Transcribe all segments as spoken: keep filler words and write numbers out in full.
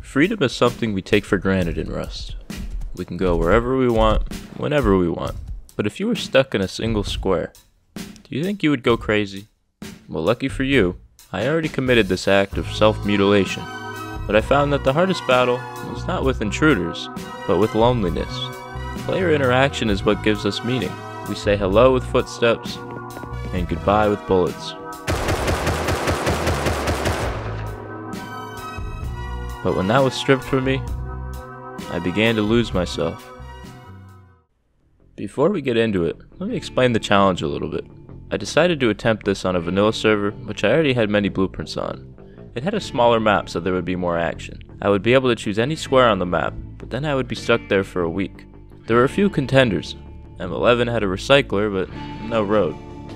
Freedom is something we take for granted in Rust. We can go wherever we want, whenever we want. But if you were stuck in a single square, do you think you would go crazy? Well, lucky for you, I already committed this act of self-mutilation. But I found that the hardest battle was not with intruders, but with loneliness. Player interaction is what gives us meaning. We say hello with footsteps, and goodbye with bullets. But when that was stripped from me, I began to lose myself. Before we get into it, let me explain the challenge a little bit. I decided to attempt this on a vanilla server, which I already had many blueprints on. It had a smaller map so there would be more action. I would be able to choose any square on the map, but then I would be stuck there for a week. There were a few contenders. M eleven had a recycler, but no road.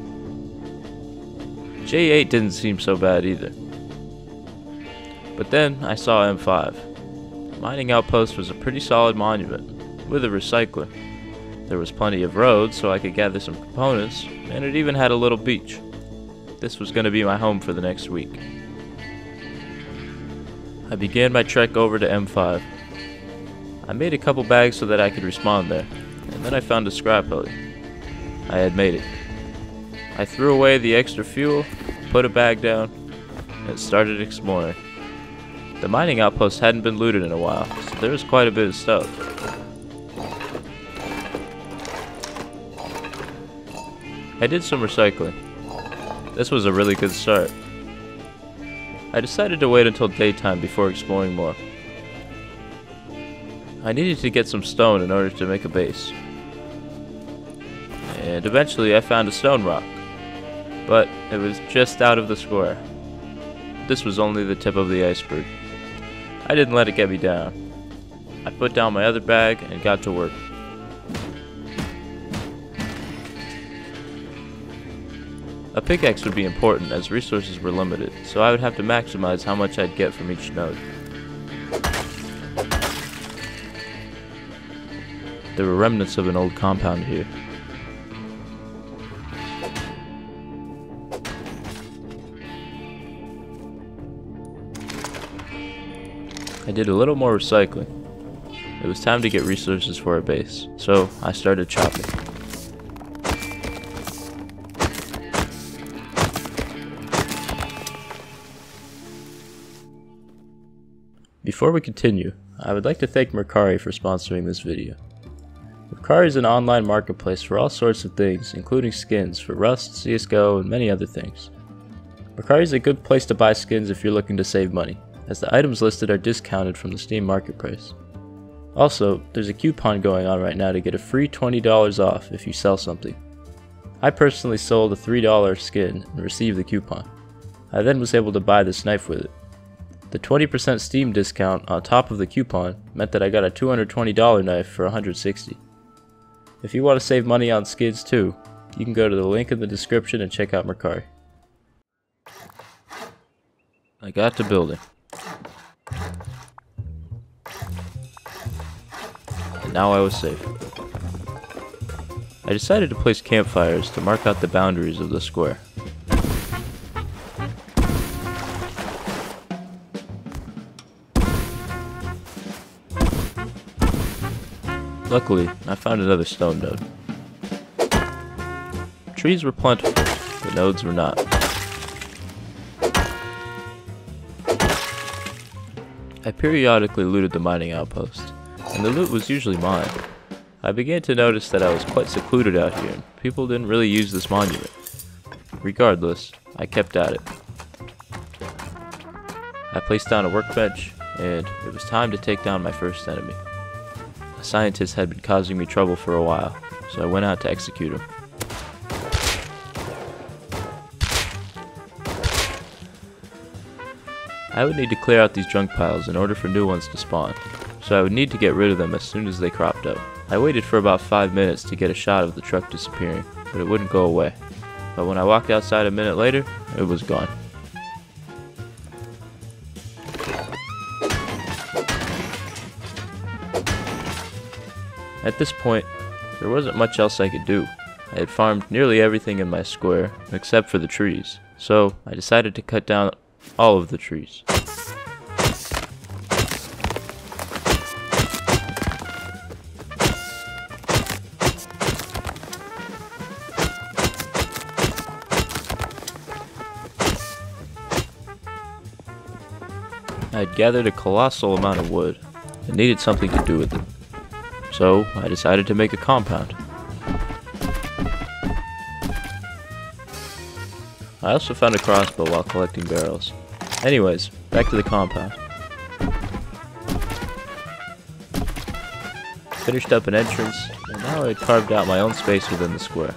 J eight didn't seem so bad either. But then I saw M five. The mining outpost was a pretty solid monument, with a recycler. There was plenty of roads so I could gather some components, and it even had a little beach. This was going to be my home for the next week. I began my trek over to M five. I made a couple bags so that I could respawn there, and then I found a scrap heli. I had made it. I threw away the extra fuel, put a bag down, and started exploring. The mining outpost hadn't been looted in a while, so there was quite a bit of stuff. I did some recycling. This was a really good start. I decided to wait until daytime before exploring more. I needed to get some stone in order to make a base. And eventually I found a stone rock, but it was just out of the square. This was only the tip of the iceberg. I didn't let it get me down. I put down my other bag and got to work. A pickaxe would be important as resources were limited, so I would have to maximize how much I'd get from each node. There were remnants of an old compound here. I did a little more recycling. It was time to get resources for our base, so I started chopping. Before we continue, I would like to thank Mercari for sponsoring this video. Mercari is an online marketplace for all sorts of things, including skins for Rust, C S G O, and many other things. Mercari is a good place to buy skins if you're looking to save money, as the items listed are discounted from the Steam market price. Also, there's a coupon going on right now to get a free twenty dollars off if you sell something. I personally sold a three dollar skin and received the coupon. I then was able to buy this knife with it. The twenty percent Steam discount on top of the coupon meant that I got a two hundred twenty dollar knife for one hundred sixty dollars. If you want to save money on skins too, you can go to the link in the description and check out Mercari. I got to building. And now I was safe. I decided to place campfires to mark out the boundaries of the square. Luckily, I found another stone node. Trees were plentiful, but nodes were not. I periodically looted the mining outpost, and the loot was usually mine. I began to notice that I was quite secluded out here, and people didn't really use this monument. Regardless, I kept at it. I placed down a workbench, and it was time to take down my first enemy. A scientist had been causing me trouble for a while, so I went out to execute him. I would need to clear out these junk piles in order for new ones to spawn, so I would need to get rid of them as soon as they cropped up. I waited for about five minutes to get a shot of the truck disappearing, but it wouldn't go away. But when I walked outside a minute later, it was gone. At this point, there wasn't much else I could do. I had farmed nearly everything in my square, except for the trees, so I decided to cut down all of the trees. I had gathered a colossal amount of wood and needed something to do with it. So I decided to make a compound. I also found a crossbow while collecting barrels. Anyways, back to the compound. Finished up an entrance, and now I had carved out my own space within the square.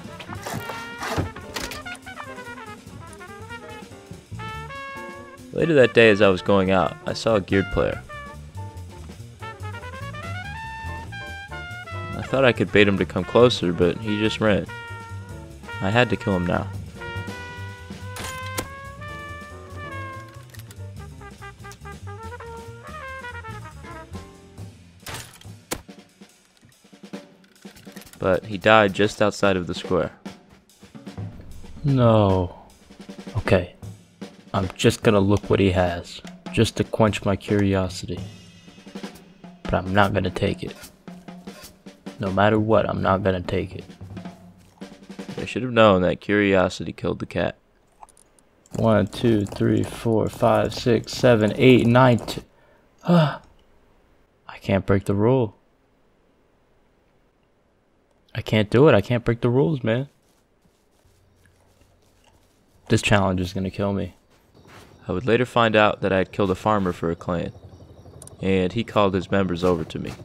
Later that day, as I was going out, I saw a geared player. I thought I could bait him to come closer, but he just ran. I had to kill him now. But he died just outside of the square. No. Okay. I'm just gonna look what he has, just to quench my curiosity. But I'm not gonna take it. No matter what, I'm not gonna take it. I should have known that curiosity killed the cat. One, two, three, four, five, six, seven, eight, nine, two. Ah. I can't break the rule. I can't do it. I can't break the rules, man. This challenge is gonna kill me. I would later find out that I had killed a farmer for a clan, and he called his members over to me.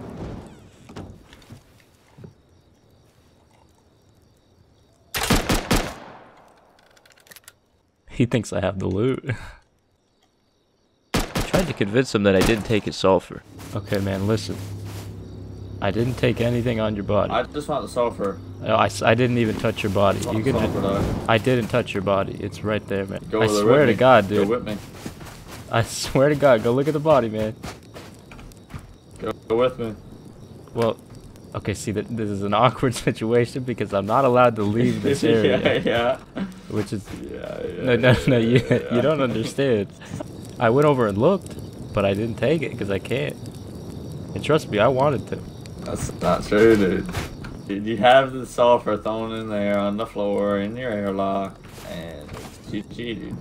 He thinks I have the loot. I tried to convince him that I didn't take his sulfur. Okay, man, listen. I didn't take anything on your body. I just want the sulfur. No, I, I didn't even touch your body. You can. Sulfur, I didn't touch your body. It's right there, man. Go I with swear to me. God, dude. Go with me. I swear to God, go look at the body, man. Go, go with me. Well, okay, see, that this is an awkward situation because I'm not allowed to leave this area. yeah, yeah. Which is Yeah, yeah. no, no, no. You yeah. you don't understand. I went over and looked, but I didn't take it because I can't. And trust me, I wanted to. That's not true, dude. Dude, you have the sulfur thrown in there on the floor in your airlock, and it's G G, dude.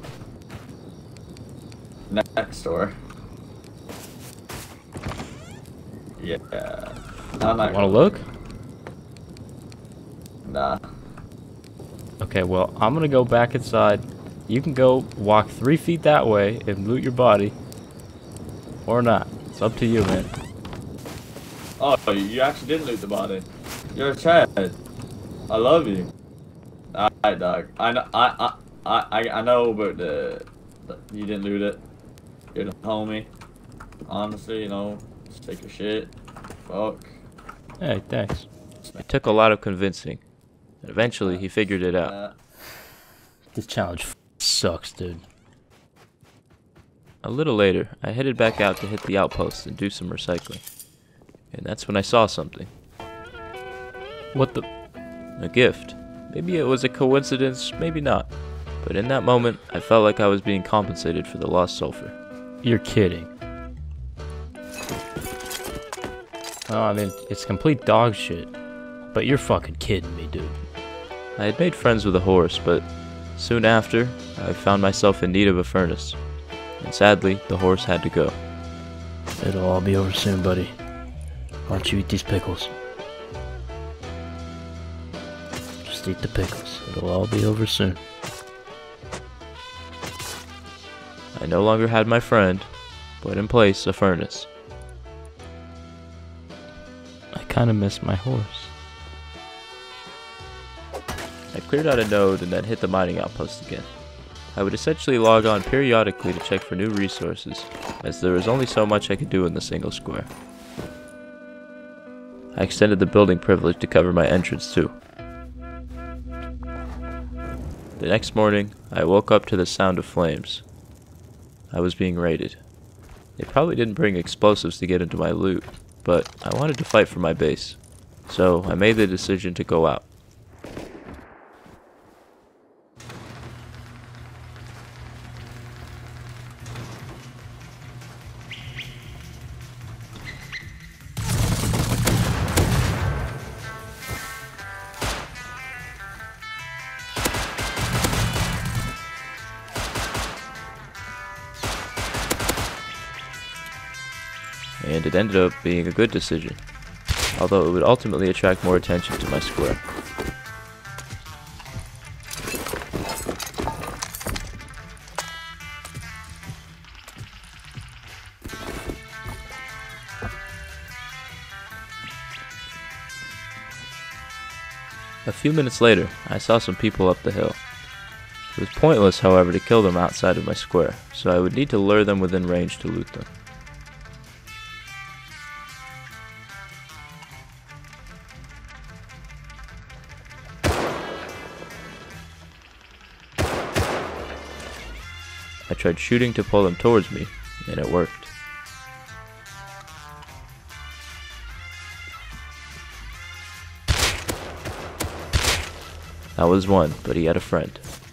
Next door. Yeah. I'm not Want to look? Nah. Okay, well, I'm gonna go back inside. You can go walk three feet that way and loot your body, or not. It's up to you, man. Oh, you actually didn't loot the body. You're a Chad. I love you. Alright, dog. I know. I I I I know, but the, the you didn't loot it. You're the homie. Honestly, you know, just take your shit. Fuck. Hey, thanks. It took a lot of convincing, and eventually he figured it out. Uh, This challenge f sucks, dude. A little later, I headed back out to hit the outpost and do some recycling. And that's when I saw something. What the? A gift. Maybe it was a coincidence, maybe not. But in that moment, I felt like I was being compensated for the lost sulfur. You're kidding. Oh, I mean, it's complete dog shit. But you're fucking kidding me, dude. I had made friends with a horse, but soon after, I found myself in need of a furnace. And sadly, the horse had to go. It'll all be over soon, buddy. Why don't you eat these pickles? Just eat the pickles. It'll all be over soon. I no longer had my friend, but in place a furnace. I kinda miss my horse. I cleared out a node and then hit the mining outpost again. I would essentially log on periodically to check for new resources, as there was only so much I could do in the single square. I extended the building privilege to cover my entrance too. The next morning, I woke up to the sound of flames. I was being raided. They probably didn't bring explosives to get into my loot, but I wanted to fight for my base, so I made the decision to go out. and it ended up being a good decision, although it would ultimately attract more attention to my square. A few minutes later, I saw some people up the hill. It was pointless, however, to kill them outside of my square, so I would need to lure them within range to loot them. I tried shooting to pull them towards me, and it worked. That was one, but he had a friend.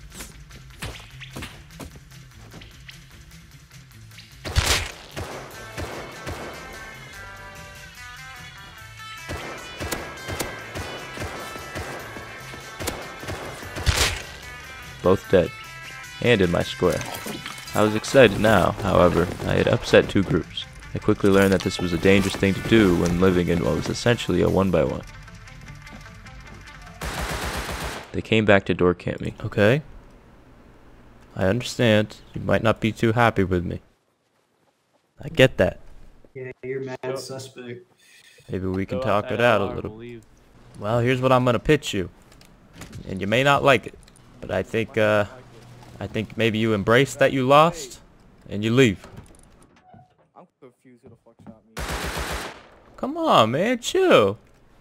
Both dead, and in my square. I was excited now, however, I had upset two groups. I quickly learned that this was a dangerous thing to do when living in what was essentially a one by one. They came back to door camp me. Okay. I understand. You might not be too happy with me. I get that. Yeah, you're mad so, suspect. Maybe we can talk it out a little. Well, here's what I'm gonna pitch you. And you may not like it, but I think uh I think maybe you embrace that you lost and you leave. I'm confused who the fuck shot me. Come on, man, chill.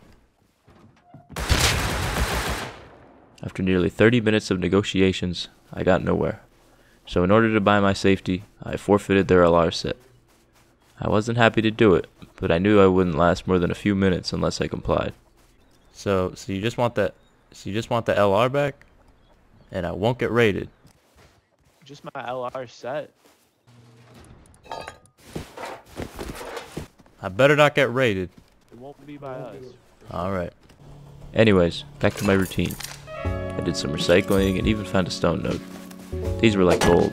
After nearly thirty minutes of negotiations, I got nowhere. So in order to buy my safety, I forfeited their L R set. I wasn't happy to do it, but I knew I wouldn't last more than a few minutes unless I complied. So, so you just want that, so you just want the L R back? And I won't get raided. Just my L R set. I better not get raided. It won't be by us. Alright. Anyways, back to my routine. I did some recycling and even found a stone node. These were like gold.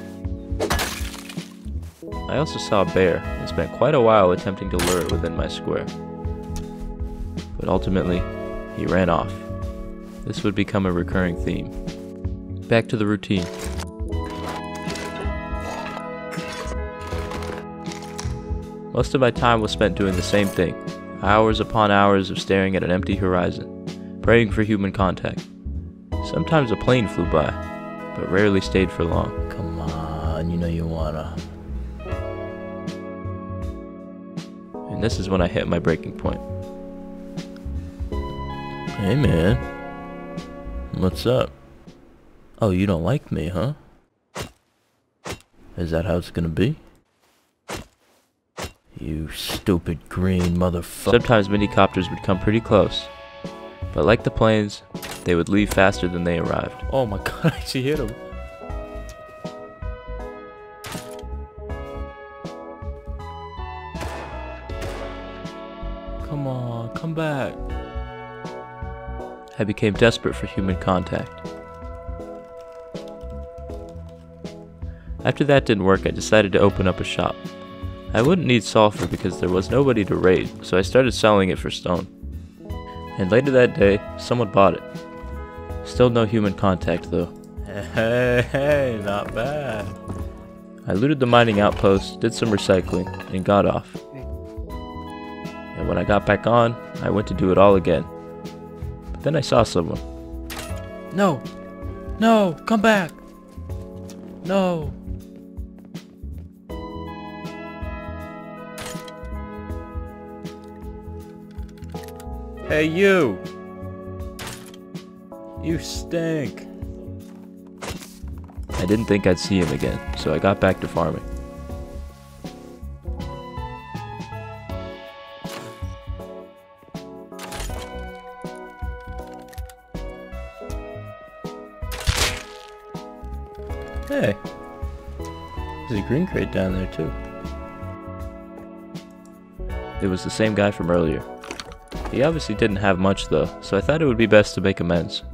I also saw a bear and spent quite a while attempting to lure it within my square. But ultimately, he ran off. This would become a recurring theme. Back to the routine. Most of my time was spent doing the same thing, hours upon hours of staring at an empty horizon, praying for human contact. Sometimes a plane flew by, but rarely stayed for long. Come on, you know you wanna. And this is when I hit my breaking point. Hey man, what's up? Oh, you don't like me, huh? Is that how it's gonna be? You stupid green motherfucker. Sometimes minicopters would come pretty close, but like the planes, they would leave faster than they arrived. Oh my god, I actually hit him. Come on, come back. I became desperate for human contact. After that didn't work, I decided to open up a shop. I wouldn't need sulfur because there was nobody to raid, so I started selling it for stone. And later that day, someone bought it. Still no human contact though. Hey, hey, not bad. I looted the mining outpost, did some recycling, and got off. And when I got back on, I went to do it all again. But then I saw someone. No! No! Come back! No! Hey you! You stink! I didn't think I'd see him again, so I got back to farming. Hey! There's a green crate down there too. It was the same guy from earlier. He obviously didn't have much though, so I thought it would be best to make amends.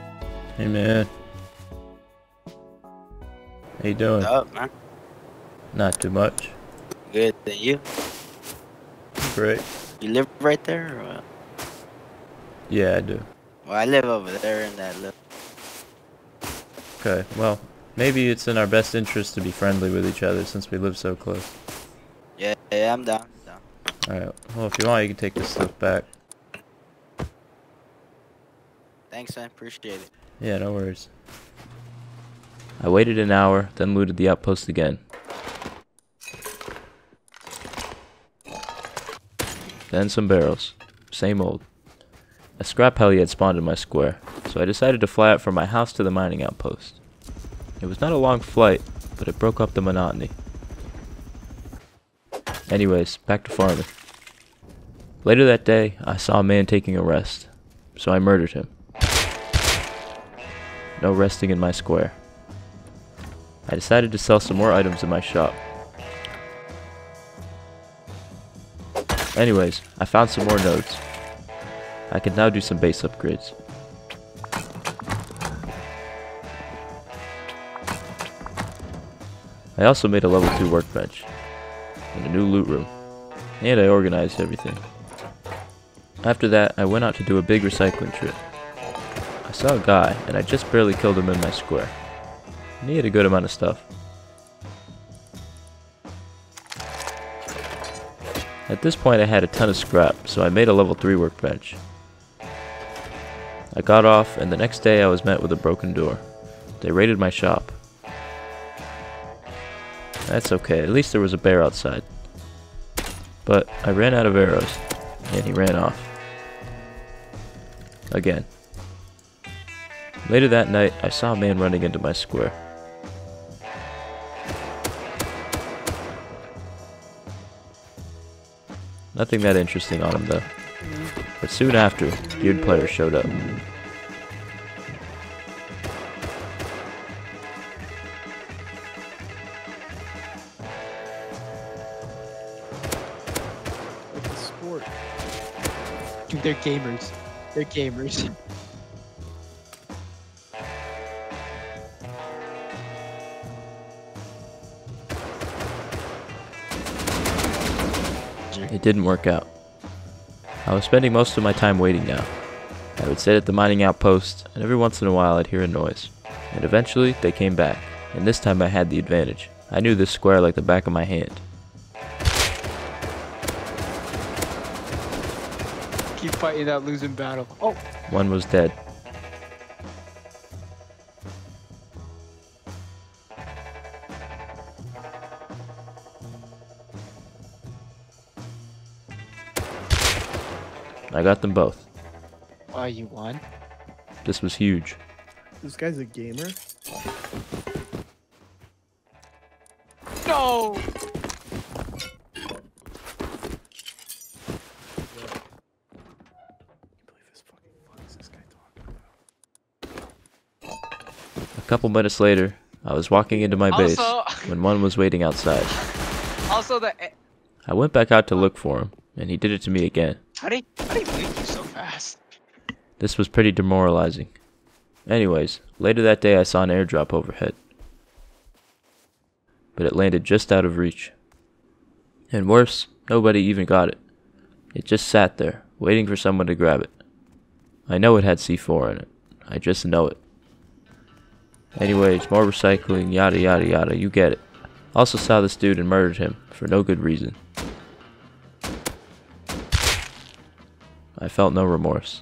Hey man. How you doing? What's up, man? Not too much. Good. Than you? Great. You live right there? Or what? Yeah, I do. Well, I live over there in that little. Okay, well, maybe it's in our best interest to be friendly with each other since we live so close. Yeah, yeah, I'm down. down. Alright, well, if you want, you can take this stuff back. Thanks, man. Appreciate it. Yeah, no worries. I waited an hour, then looted the outpost again. Then some barrels. Same old. A scrap heli had spawned in my square, so I decided to fly out from my house to the mining outpost. It was not a long flight, but it broke up the monotony. Anyways, back to farming. Later that day, I saw a man taking a rest, so I murdered him. No resting in my square. I decided to sell some more items in my shop. Anyways, I found some more nodes. I can now do some base upgrades. I also made a level two workbench, and a new loot room, and I organized everything. After that, I went out to do a big recycling trip. I saw a guy, and I just barely killed him in my square. And he had a good amount of stuff. At this point I had a ton of scrap, so I made a level three workbench. I got off, and the next day I was met with a broken door. They raided my shop. That's okay, at least there was a bear outside. But I ran out of arrows, and he ran off. Again. Later that night, I saw a man running into my square. Nothing that interesting on him though. But soon after, Geared Player showed up. Like the sport. Dude, they're gamers. They're gamers. It didn't work out. I was spending most of my time waiting now. I would sit at the mining outpost, and every once in a while I'd hear a noise. And eventually, they came back, and this time I had the advantage. I knew this square like the back of my hand. Keep fighting that losing battle. Oh! One was dead. I got them both. Oh, you won? This was huge. This guy's a gamer. No! A couple minutes later, I was walking into my base Also- when one was waiting outside. Also, the I went back out to look for him, and he did it to me again. how do you, how do you blink you so fast? This was pretty demoralizing. Anyways, later that day I saw an airdrop overhead. But it landed just out of reach. And worse, nobody even got it. It just sat there, waiting for someone to grab it. I know it had C four in it. I just know it. Anyways, more recycling, yada yada yada, you get it. Also saw this dude and murdered him, for no good reason. I felt no remorse.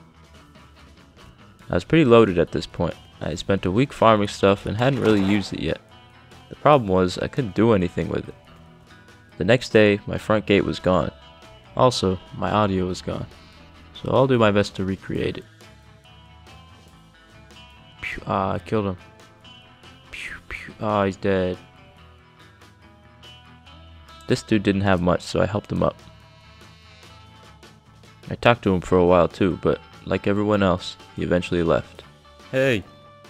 I was pretty loaded at this point. I had spent a week farming stuff and hadn't really used it yet. The problem was, I couldn't do anything with it. The next day, my front gate was gone. Also, my audio was gone. So I'll do my best to recreate it. Pew, ah, I killed him. Pew, pew, ah, he's dead. This dude didn't have much, so I helped him up. I talked to him for a while too, but like everyone else, he eventually left. Hey.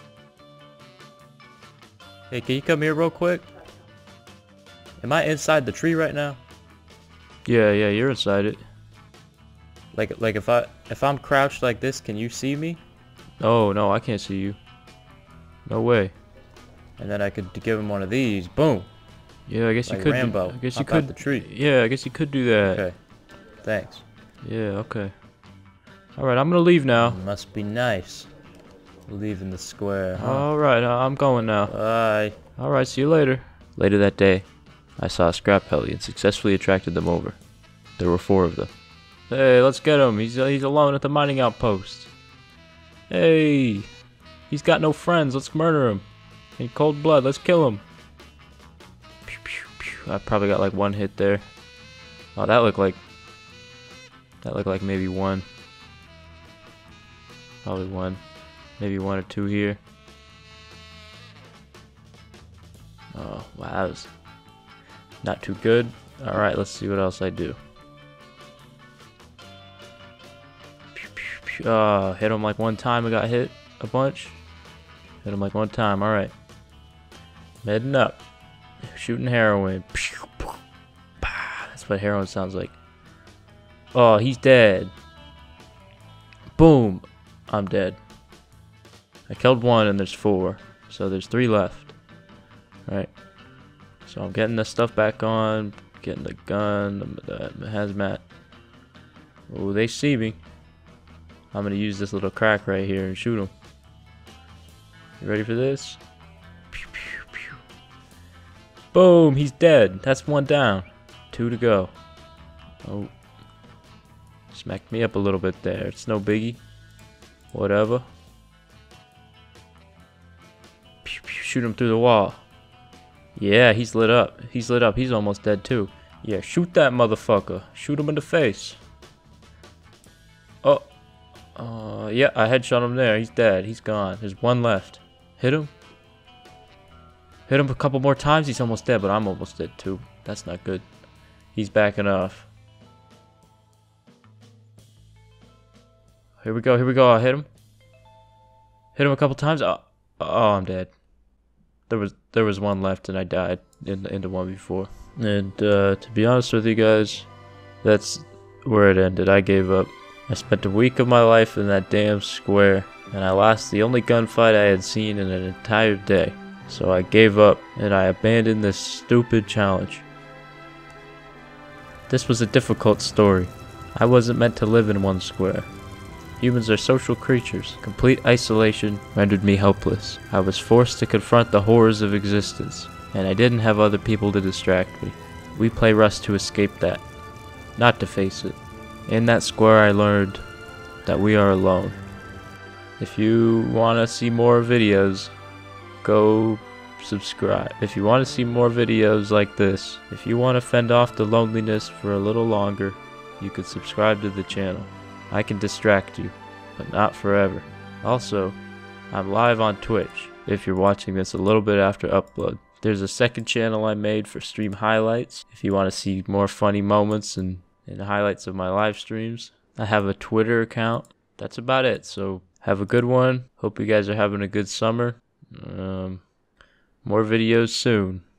Hey, can you come here real quick? Am I inside the tree right now? Yeah, yeah, you're inside it. Like, like if I if I'm crouched like this, can you see me? Oh, no, I can't see you. No way. And then I could give him one of these. Boom. Yeah, I guess Like you could. Rambo. I guess you Hop out could. the tree. Yeah, I guess you could do that. Okay. Thanks. Yeah. Okay. All right, I'm gonna leave now. Must be nice. Leaving the square, huh? All right, uh, I'm going now. Bye. All right, see you later. Later that day, I saw a scrap heli and successfully attracted them over. There were four of them. Hey, let's get him. He's uh, he's alone at the mining outpost. Hey, he's got no friends. Let's murder him. In cold blood, let's kill him. Pew, pew, pew. I probably got like one hit there. Oh, that looked like that looked like maybe one. Probably one. Maybe one or two here. Oh, wow, that was not too good. Alright, let's see what else I do. Pew, pew, pew. Uh, hit him like one time, I got hit a bunch. Hit him like one time, alright. Heading up. Shooting heroin. Pew, pew. That's what heroin sounds like. Oh, he's dead. Boom. I'm dead. I killed one and there's four. So there's three left. Right. So I'm getting the stuff back on. Getting the gun. The, the hazmat. Oh, they see me. I'm going to use this little crack right here and shoot them. You ready for this? Pew, pew, pew. Boom. He's dead. That's one down. Two to go. Oh. Smacked me up a little bit there. It's no biggie. Whatever. Pew, pew, shoot him through the wall. Yeah, he's lit up. He's lit up. He's almost dead too. Yeah, shoot that motherfucker. Shoot him in the face. Oh. Uh, yeah, I headshot him there. He's dead. He's gone. There's one left. Hit him. Hit him a couple more times. He's almost dead, but I'm almost dead too. That's not good. He's backing off. Here we go, here we go. I hit him. Hit him a couple times. Oh, oh, I'm dead. There was there was one left and I died in into one before. And uh, to be honest with you guys, that's where it ended. I gave up. I spent a week of my life in that damn square and I lost the only gunfight I had seen in an entire day. So I gave up and I abandoned this stupid challenge. This was a difficult story. I wasn't meant to live in one square. Humans are social creatures. Complete isolation rendered me helpless. I was forced to confront the horrors of existence, and I didn't have other people to distract me. We play Rust to escape that, not to face it. In that square I learned that we are alone. If you want to see more videos, go subscribe. If you want to see more videos like this, if you want to fend off the loneliness for a little longer, you could subscribe to the channel. I can distract you, but not forever. Also, I'm live on Twitch if you're watching this a little bit after upload. There's a second channel I made for stream highlights if you want to see more funny moments and, and highlights of my live streams. I have a Twitter account. That's about it, so have a good one. Hope you guys are having a good summer. Um, more videos soon.